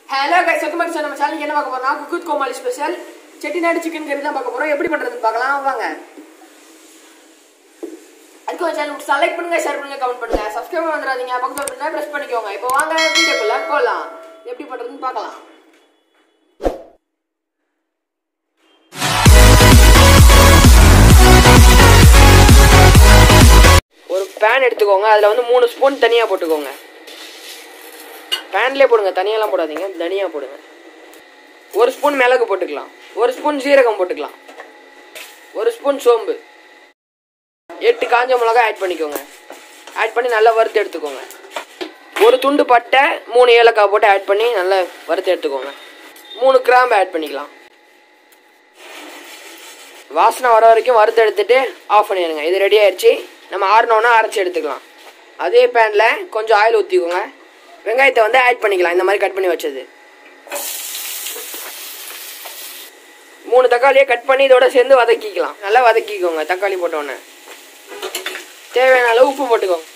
Hello guys, welcome back to our channel. என்ன பார்க்க போறோம்னா cook with Comali special Chettinad chicken கறி தான் பார்க்க போறோம். எப்படி பண்றதுன்னு பார்க்கலாம் வாங்க. அதுக்கு சேனல் லைக் பண்ணுங்க, ஷேர் பண்ணுங்க, கமெண்ட் பண்ணுங்க. சப்ஸ்கிரைப் பண்ணாதீங்க, பக்கத்துல பெல் பிரஸ் பண்ணிக்கோங்க. இப்போ வாங்க வீடியோக்குள்ள போலாம். எப்படி பண்றதுன்னு பார்க்கலாம். ஒரு pan எடுத்துக்கோங்க. அதுல வந்து 3 ஸ்பூன் தனியா போட்டுக்கோங்க. பேன்லேயே போடுங்க, தனியெல்லாம் போடாதீங்க, தனியாக போடுங்க. 1 ஸ்பூன் மிளகு போட்டுக்கலாம், 1 ஸ்பூன் சீரகம் போட்டுக்கலாம், 1 ஸ்பூன் சோம்பு, 8 காஞ்ச மிளகா ஆட் பண்ணிக்கோங்க. ஆட் பண்ணி நல்லா வறுத்து எடுத்துக்கோங்க. 1 துண்டு பட்டை, 3 ஏலக்காய் போட்டு ஆட் பண்ணி நல்லா வறுத்து எடுத்துக்கோங்க. 3 கிராம்பு ஆட் பண்ணிக்கலாம். வாசனை வர வரைக்கும் வறுத்து எடுத்துட்டு ஆஃப் பண்ணிடுங்க. இது ரெடி ஆயிடுச்சு. நம்ம ஆறினோன்னா அரைச்சி எடுத்துக்கலாம். அதே பேனில் கொஞ்சம் ஆயில் ஊற்றிக்கோங்க. வெங்காயத்தை வந்து ஆட் பண்ணிக்கலாம். இந்த மாதிரி கட் பண்ணி வச்சது 3 தக்காளியை கட் பண்ணி இதோட சேர்ந்து வதக்கிக்கலாம். நல்லா வதக்கிக்கோங்க. தக்காளி போட்டோன்னே தேவையான அளவு உப்பு போட்டுக்கோங்க.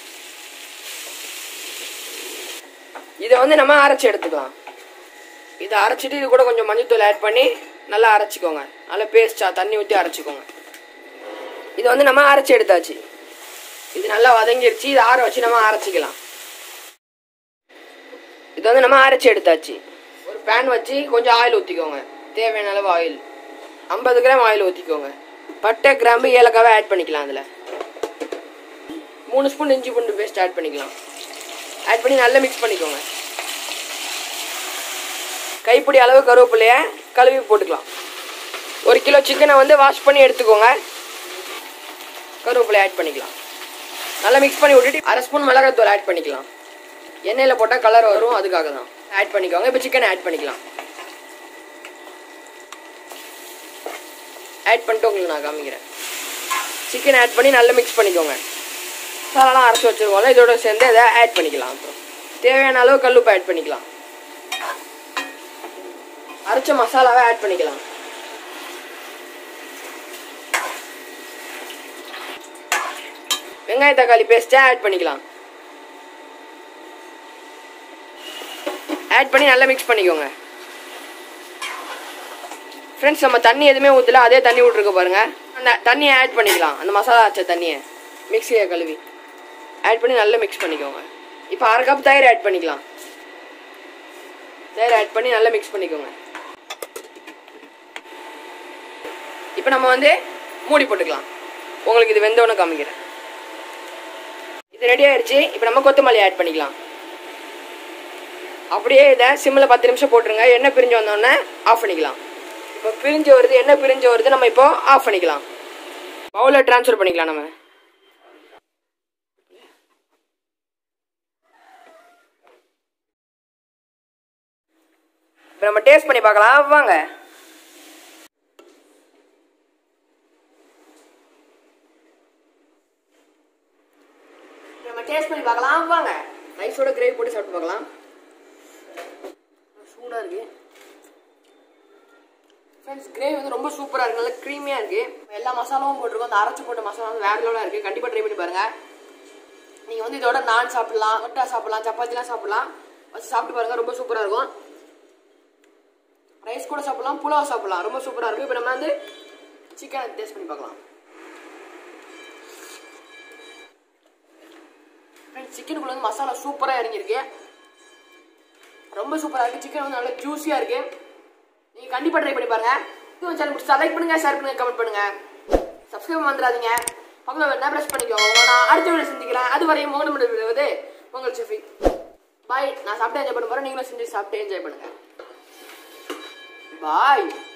இதை வந்து நம்ம அரைச்சி எடுத்துக்கலாம். இதை அரைச்சிட்டு இது கூட கொஞ்சம் மஞ்சள்தூள் ஆட் பண்ணி நல்லா அரைச்சிக்கோங்க. நல்லா பேஸ்டா தண்ணி ஊற்றி அரைச்சிக்கோங்க. இதை வந்து நம்ம அரைச்சி எடுத்தாச்சு. இது நல்லா வதங்கிடுச்சு. இதை ஆற வச்சு நம்ம அரைச்சிக்கலாம். இது வந்து நம்ம அரைச்சி எடுத்தாச்சு. ஒரு பேன் வச்சு கொஞ்சம் ஆயில் ஊற்றிக்கோங்க. தேவையான அளவு ஆயில், 50 கிராம் ஆயில் ஊற்றிக்கோங்க. பட்டை, கிராம்பு, ஏலக்காவை ஆட் பண்ணிக்கலாம். அதில் 3 ஸ்பூன் இஞ்சி பூண்டு பேஸ்ட் ஆட் பண்ணிக்கலாம். ஆட் பண்ணி நல்லா மிக்ஸ் பண்ணிக்கோங்க. கைப்பிடி அளவு கருவேப்பிலையை கழுவி போட்டுக்கலாம். 1 கிலோ சிக்கனை வந்து வாஷ் பண்ணி எடுத்துக்கோங்க. கருவேப்பிலை ஆட் பண்ணிக்கலாம். நல்லா மிக்ஸ் பண்ணி விட்டுட்டு 1/2 ஸ்பூன் மிளகாத்தூள் ஆட் பண்ணிக்கலாம். எண்ணெயில் போட்டால் கலர் வரும், அதுக்காக தான். ஆட் பண்ணிக்கோங்க. இப்போ சிக்கனை ஆட் பண்ணிக்கலாம். ஆட் பண்ணிட்டு உங்களுக்கு நான் காமிக்கிறேன். சிக்கன் ஆட் பண்ணி நல்லா மிக்ஸ் பண்ணிக்கோங்க. மசாலாலாம் அரைச்சி வச்சுருக்கோம்ல, இதோட சேர்ந்து அதை ஆட் பண்ணிக்கலாம். அப்புறம் தேவையான அளவு கல்லுப்பு ஆட் பண்ணிக்கலாம். அரைச்ச மசாலாவை ஆட் பண்ணிக்கலாம். வெங்காய தக்காளி பேஸ்ட்டை ஆட் பண்ணிக்கலாம். ஆட் பண்ணி நல்லா மிக்ஸ் பண்ணிக்கோங்க. ஃப்ரெண்ட்ஸ், நம்ம தண்ணி எதுவுமே ஊற்றல, அதே தண்ணி விட்ருக்க பாருங்க. அந்த தண்ணியை ஆட் பண்ணிக்கலாம். அந்த மசாலா அரைச்ச தண்ணியை மிக்ஸியை கழுவி ஆட் பண்ணி நல்லா மிக்ஸ் பண்ணிக்கோங்க. இப்போ 1/2 கப் தயிர் ஆட் பண்ணிக்கலாம். தயிர் ஆட் பண்ணி நல்லா மிக்ஸ் பண்ணிக்கோங்க. இப்போ நம்ம வந்து மூடி போட்டுக்கலாம். உங்களுக்கு இது வெந்தோன்னு காமிக்கிறேன். இது ரெடி ஆயிடுச்சு. இப்போ நம்ம கொத்தமல்லி ஆட் பண்ணிக்கலாம். அப்படியே இதை சிம்மில் 10 நிமிஷம் போட்டுருங்க. எண்ணெய் பிரிஞ்சு வந்தோடனே ஆஃப் பண்ணிக்கலாம். இப்போ பிரிஞ்சு வருது, எண்ணெய் பிரிஞ்சு வருது. நம்ம இப்போ ஆஃப் பண்ணிக்கலாம். பவுலில் ட்ரான்ஸ்ஃபர் பண்ணிக்கலாம். நம்ம இப்போ நம்ம டேஸ்ட் பண்ணி பார்க்கலாம் வாங்க. நம்ம டேஸ்ட் பண்ணி பார்க்கலாம் வாங்க. ரைஸோட கிரேவி போட்டு சாப்பிட்டு பார்க்கலாம். சூடாக இருக்கு ஃப்ரெண்ட்ஸ். கிரேவி வந்து ரொம்ப சூப்பராக இருக்குது, நல்லா க்ரீமியாக இருக்குது. எல்லா மசாலாவும் போட்டிருக்கோம். அந்த அரைச்சி போட்ட மசாலா வந்து வேறு லெவலாக இருக்குது. கண்டிப்பாக ட்ரை பண்ணி பாருங்கள். நீங்கள் வந்து இதோட நான் சாப்பிட்லாம், முட்டை சாப்பிட்லாம், சப்பாத்திலாம் சாப்பிட்லாம். வச்சு சாப்பிட்டு பாருங்கள், ரொம்ப சூப்பராக இருக்கும். ரைஸ் கூட சாப்பிட்லாம், புலாவ் சாப்பிட்லாம், ரொம்ப சூப்பராக இருக்கும். இப்போ நம்ம வந்து சிக்கனை டேஸ்ட் பண்ணி பார்க்கலாம். ஃப்ரெண்ட்ஸ், சிக்கனுக்குள்ள வந்து மசாலா சூப்பராக இறங்கியிருக்கு, ரொம்ப சூப்பராக இருக்குது. சிக்கன் வந்து நல்லா ஜூஸியாக இருக்குது. நீங்கள் கண்டிப்பாக ட்ரை பண்ணி பாருங்கள். இது சேனல் பிடிச்சா லைக் பண்ணுங்கள், ஷேர் பண்ணுங்கள், கமெண்ட் பண்ணுங்கள். சப்ஸ்கிரைப் வந்துடாதீங்க, பக்கத்தில் வேணா ப்ரெஸ் பண்ணிக்கோங்க. நான் அடுத்த வீடியோ செஞ்சுக்கிறேன். அது வரையும் விடுவது உங்கள் செஃபி. பாய். நான் சாப்பிட்டு என்ஜாய் பண்ண போகிறேன். நீங்களும் செஞ்சு சாப்பிட்டு என்ஜாய் பண்ணுங்கள். பாய்.